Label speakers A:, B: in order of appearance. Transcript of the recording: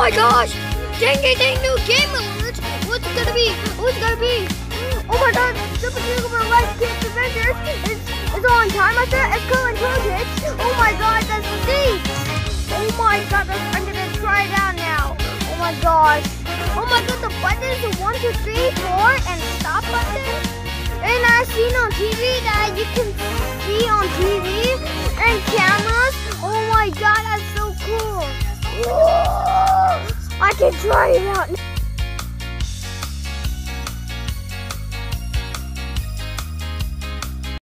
A: my gosh! Dang, new game alert! What's it gonna be? What's it gonna be? Oh my god, Super Duper Life Kids Adventures! It's on time, I said it's cool and kids! Oh my god, that's neat! Oh my god, I'm gonna try it out now! Oh my gosh! Oh my god, the buttons are 1, 2, 3, 4, and stop button! And I've seen on TV that you can see on TV and cameras. Oh my god, that's so cool! Whoa. I can try it out now.